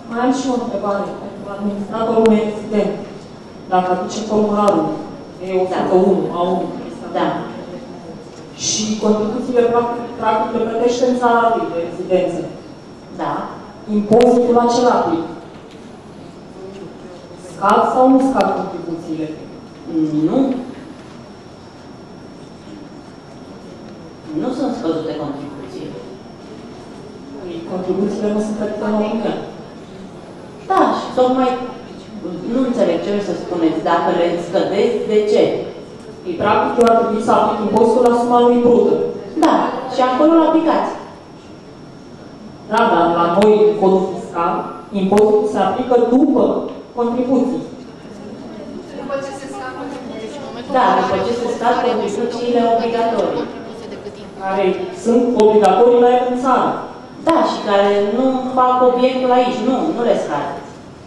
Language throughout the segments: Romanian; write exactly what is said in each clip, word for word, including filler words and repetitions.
Mai am și o întrebare pentru administratorul rezident. Dacă aduce formularul E o sută unu, A unu, da. Și contribuțiile practic, practic le plătește în țara lui de rezidență. Da. Impozitul acela aplic. Scad sau nu scad contribuțiile? Nu. Nu sunt scăzute contribuțiile. Contribuțiile nu sunt plătite în România. Da, și tocmai nu înțeleg ce vreți să spuneți. Dacă le scădeți, de ce? Ei, practic, eu ar trebui să aplic impozitul la suma lui brută. Da, și acolo îl aplicați. Da, dar la noi, codul fiscal, impozitul se aplică după contribuții. După ce se scad contribuții. Da, după ce se scad contribuțiile obligatorii. Care sunt obligatorii la el în țară. Da, și care nu fac obiectul aici. Nu, nu le scadeți.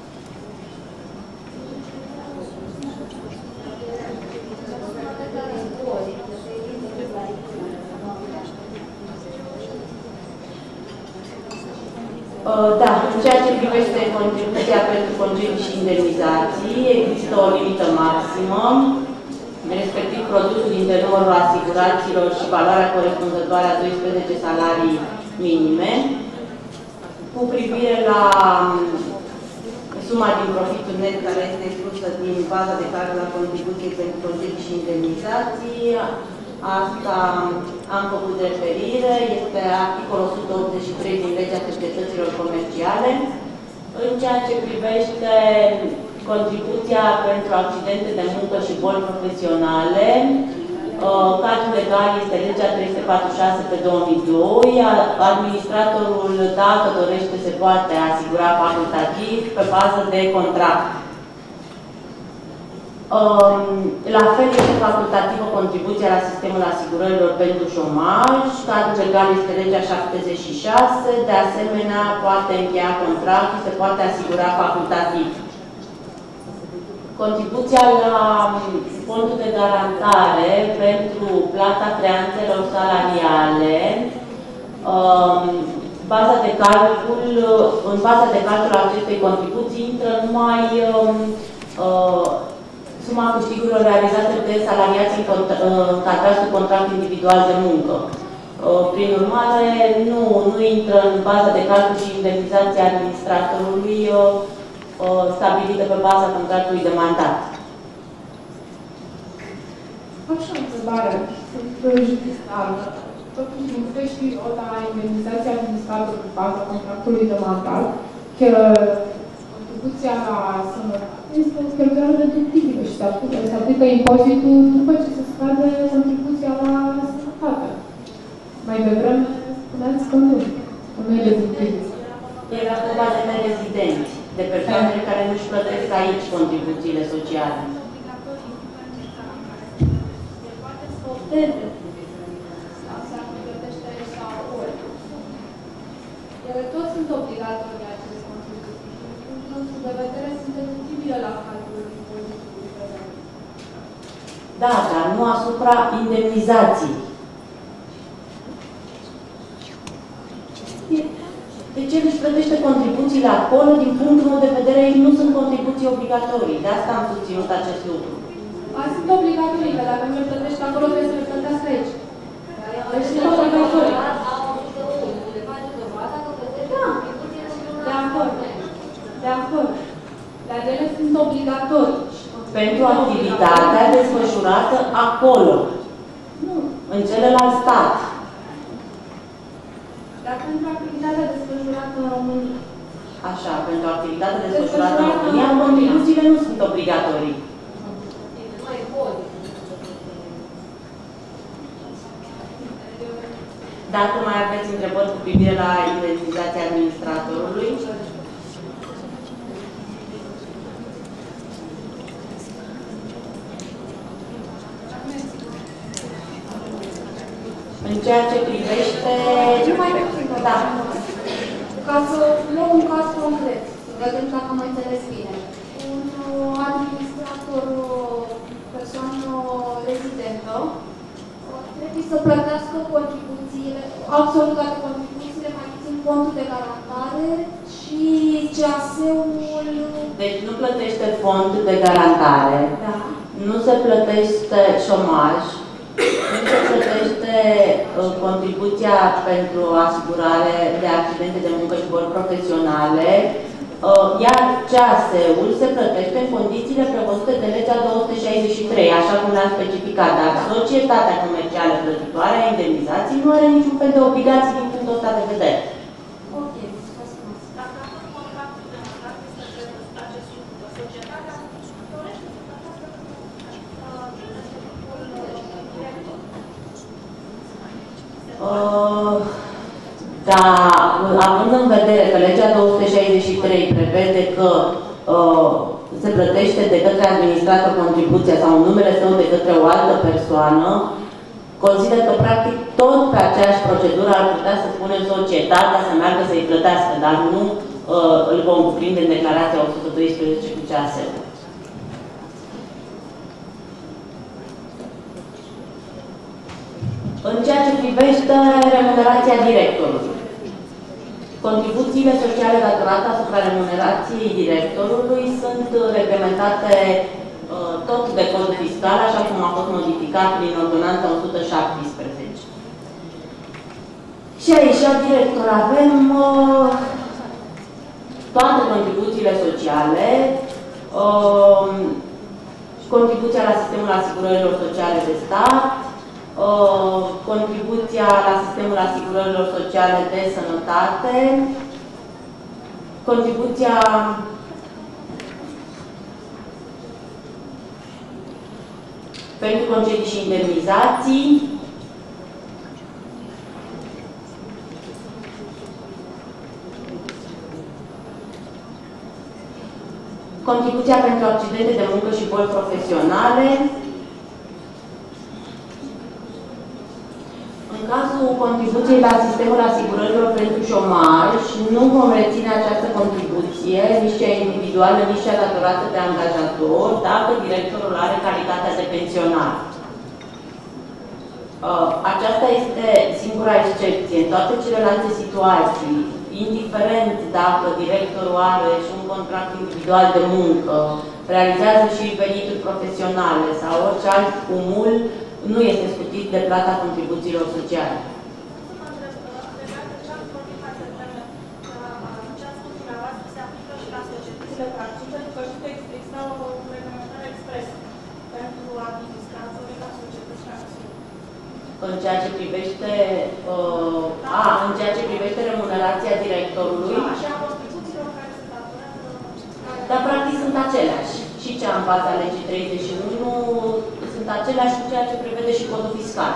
Da, în ceea ce privește contribuția pentru concedii și indemnizații, există o limită maximă, respectiv produsul din tenorul asiguraților și valoarea corespunzătoare a doisprezece salarii minime. Cu privire la suma din profitul net care este exclusă din baza de calcul la contribuție pentru concedii și indemnizații, asta am făcut referire, este articolul o sută optzeci și trei din legea societăților comerciale. În ceea ce privește contribuția pentru accidente de muncă și boli profesionale, cadrul legal este legea trei sute patruzeci și șase pe două mii doi. Administratorul, dacă dorește, se poate asigura facultativ pe bază de contract. La fel este facultativă contribuția la sistemul asigurărilor pentru șomaj. Cadrul legal este legea șaptezeci și șase. De asemenea, poate încheia contract și se poate asigura facultativ. Contribuția la fondul de garantare pentru plata creanțelor salariale, baza de calcul, în baza de calcul a acestei contribuții intră numai suma câștigurilor realizate de salariați încadrați cu contract individual de muncă. Prin urmare, nu, nu intră în baza de calcul și indemnizația administratorului stabilită pe baza contractului de mandat. Am și o întrebare. Sunt judiciară. Totuși, nu puteți ști o la indemnizația administrată pe baza contractului de mandat, că contribuția la sănătate este o cheltuială deductibilă și se aplică impozitul după ce se scade contribuția la sănătate. Mai devreme spuneați că nu, că nu e deductibil. Era vorba de nerezidenți, de persoanele care nu-și plătesc aici contribuțiile sociale. Ele toți sunt obligatorii aceste contribuții. Din punctul de vedere sunt deductibile la calculul impozitului. Da, dar nu asupra indemnizației. De ce își plătește contribuțiile acolo? Din punctul meu de vedere, ei nu sunt contribuții obligatorii. De asta am susținut acest lucru. A, sunt obligatorii, că dacă nu le plătești acolo, trebuie să le plătească aici. Deci sunt obligatorii. Da, de acord. De acord. Dar ele sunt obligatorii. Pentru activitatea desfășurată acolo. Nu. În celălalt stat. Dar pentru activitatea desfășurată în România. Așa, pentru activitatea desfășurată în România, contribuțiile nu sunt obligatorii. Dacă mai aveți întrebări cu privire la indemnizația administratorului, în ceea ce privește... Ce mai puțin, da. Ca să luăm un caz concret, să vedem dacă am înțeles bine. Un administrator, persoană rezidentă, trebuie să plătească contribuțiile, absolut toate contribuțiile, mai puțin fondul de garantare și C C A S-ul... Deci nu plătește fond de garantare, Da. nu se plătește șomaj, nu se plătește uh, contribuția pentru asigurare de accidente de muncă și boli profesionale, uh, iar C A S-ul se plătește în condițiile prevăzute de legea două sute șaizeci și trei, așa cum le-am specificat, dar societatea comercială plătitoare a indemnizației nu are niciun fel de obligații din punctul ăsta de vedere. Ok, răspuns. Uh, da, având în vedere că legea două sute șaizeci și trei prevede că uh, se plătește de către administrator contribuția sau în numele său de către o altă persoană, consider că practic tot pe aceeași procedură ar putea să spunem societatea să meargă să-i plătească, dar nu uh, îl vom cuprinde în declarația o sută doisprezece cu C A S-ul. În ceea ce privește remunerația directorului, contribuțiile sociale datorate asupra remunerației directorului sunt reglementate uh, tot de codul fiscal, așa cum a fost modificat prin ordonanța o sută șaptesprezece. Și aici, la director, avem uh, toate contribuțiile sociale, uh, contribuția la sistemul asigurărilor sociale de stat, Uh, contribuția la sistemul asigurărilor sociale de sănătate, contribuția pentru concedii și indemnizații, contribuția pentru accidente de muncă și boli profesionale. În cazul contribuției la sistemul asigurărilor pentru șomaj, nu vom reține această contribuție, nici cea individuală, nici cea datorată de angajator, dacă directorul are calitatea de pensionar. Aceasta este singura excepție. În toate celelalte situații, indiferent dacă directorul are și un contract individual de muncă, realizează și venituri profesionale sau orice alt cumul, nu este scutit de plata contribuțiilor sociale. În ceea ce privește uh, a, în ceea ce privește remunerația directorului, dar practic sunt aceleași. Și cea în baza legii treizeci și unu sunt aceleași cu ceea ce prevede și codul fiscal.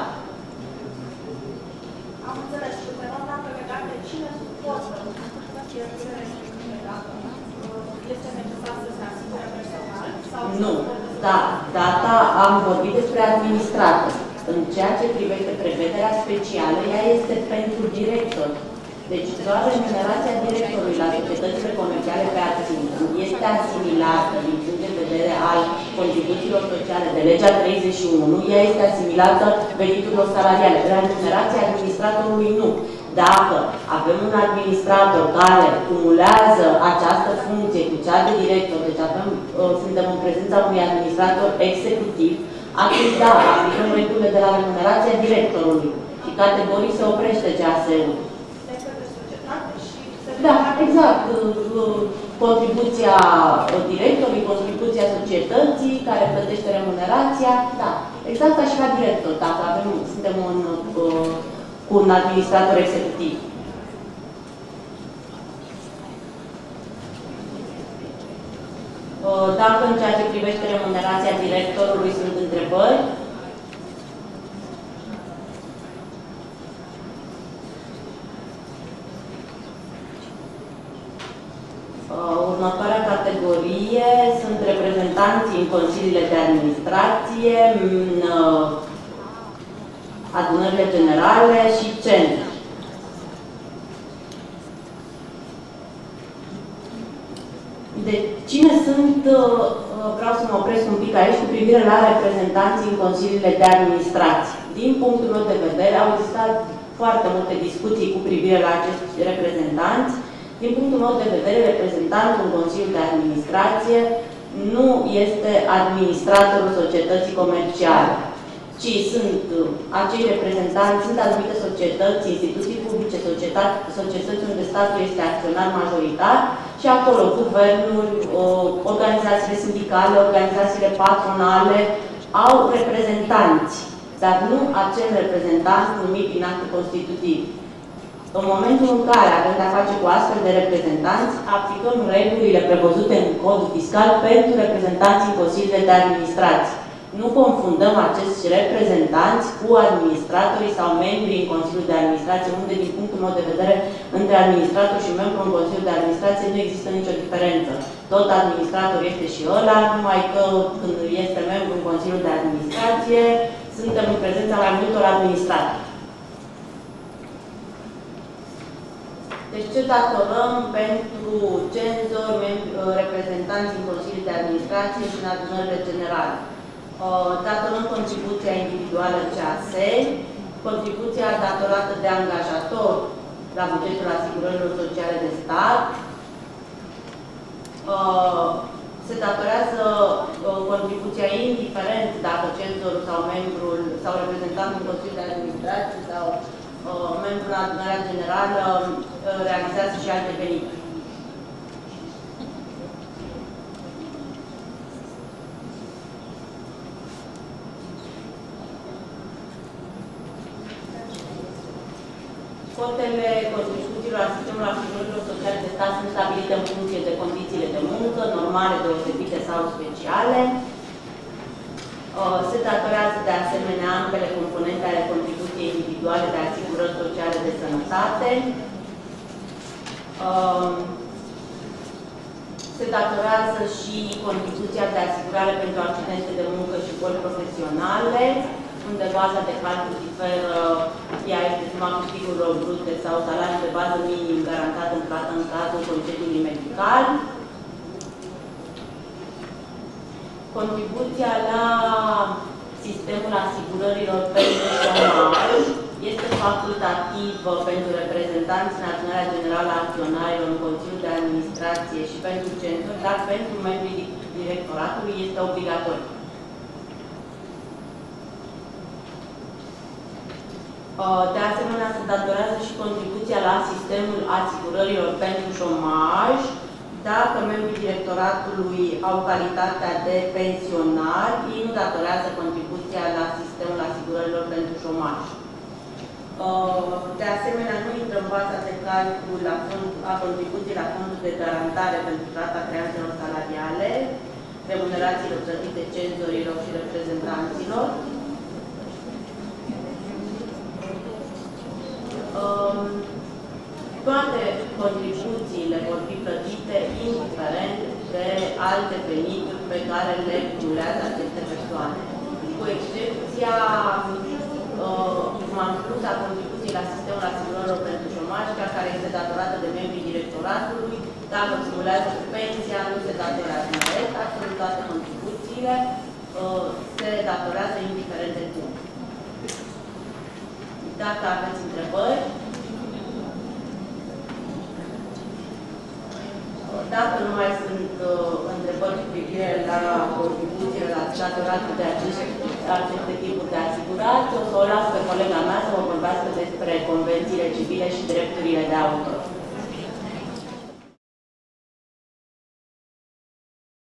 Am înțeles. Întrebam dacă legat de cine suportă cheltuielile respective, dacă este necesar să se asigure personal sau... Nu. Da, data am vorbit despre administrator. În ceea ce privește prevederea specială, ea este pentru director. Deci doar remunerația directorului la societățile comerciale pe acțiuni este asimilată din punct de vedere al contribuțiilor sociale de legea treizeci și unu, ea este asimilată veniturilor salariale. Remunerația administratorului nu. Dacă avem un administrator care cumulează această funcție cu cea de director, deci avem, suntem în prezența unui administrator executiv, atunci da, aplicăm regulile de la remunerația directorului și categoric se oprește C A S-ul. Da, exact. Contribuția directorului, contribuția societății care plătește remunerația, da. Exact ca și la director, dacă avem, suntem un, cu un administrator executiv. Dacă în ceea ce privește remunerația directorului sunt întrebări, următoarea categorie sunt reprezentanții în consiliile de administrație, în adunările generale și centri. Deci, cine sunt, vreau să mă opresc un pic aici cu privire la reprezentanții în consiliile de administrație. Din punctul meu de vedere, au existat foarte multe discuții cu privire la acești reprezentanți. Din punctul meu de vedere, reprezentantul în Consiliul de Administrație nu este administratorul societății comerciale, ci sunt acei reprezentanți, sunt anumite societăți, instituții publice, societăți unde statul este acționar majoritar și acolo guvernul, organizațiile sindicale, organizațiile patronale au reprezentanți, dar nu acel reprezentant numit prin actul constitutiv. În momentul în care avem de-a face cu astfel de reprezentanți, aplicăm regulile prevăzute în codul fiscal pentru reprezentanții în consiliile de administrație. Nu confundăm acești reprezentanți cu administratorii sau membrii în Consiliul de Administrație, unde, din punctul meu de vedere, între administrator și membru în Consiliul de Administrație nu există nicio diferență. Tot administrator este și ăla, numai că când este membru în Consiliul de Administrație, suntem în prezența mai multor administratori. Deci ce datorăm pentru cenzori, reprezentanți în Consiliul de Administrație și în adunările generale? Datorăm contribuția individuală C A S, contribuția datorată de angajator la bugetul asigurărilor sociale de stat, se datorează contribuția indiferent dacă cenzorul sau membrul sau reprezentantul în Consiliul de Administrație sau membrul în adunarea generală realizează și alte venituri. Cotele contribuțiilor la sistemul asigurărilor sociale de stat sunt stabilite în funcție de condițiile de muncă, normale, deosebite sau speciale. Se datorează de asemenea ambele componente ale contribuției individuale de asigurări sociale de sănătate. Se datorează și contribuția de asigurare pentru accidente de muncă și boli profesionale, unde baza de calcul diferă, ea este suma câștigurilor brute sau salariul de bază minim garantat în plată în cazul concediului medical. Contribuția la sistemul asigurărilor pentru șomaj este facultativă pentru reprezentanți în adunarea generală a acționarilor în Consiliul de Administrație și pentru cenzori, dar pentru membrii directoratului este obligatoriu. De asemenea, se datorează și contribuția la sistemul asigurărilor pentru șomaj, dacă membrii directoratului au calitatea de pensionar, ei nu datorează contribuția la sistemul asigurărilor pentru șomaj. De asemenea, nu intră în baza de calcul la fond, a contribuției la fondul de garantare pentru plata creanțelor salariale, remunerațiilor plătite cenzorilor și reprezentanților. Toate contribuțiile vor fi plătite indiferent de alte venituri pe care le cumulează aceste persoane. Cu excepția, cum am spus, a contribuției la sistemul asigurărilor pentru șomaj, cea care este datorată de membrii directoratului, dacă cumulează cu pensia, nu se datorează în rest, absolut toate contribuțiile se datorează indiferent de cum. Dacă aveți întrebări, dacă nu mai sunt uh, întrebări cu privire la contribuțiile la datorate de aceste, aceste tipuri de asigurați, o să o las pe colega mea să vă vorbească despre convențiile civile și drepturile de autor.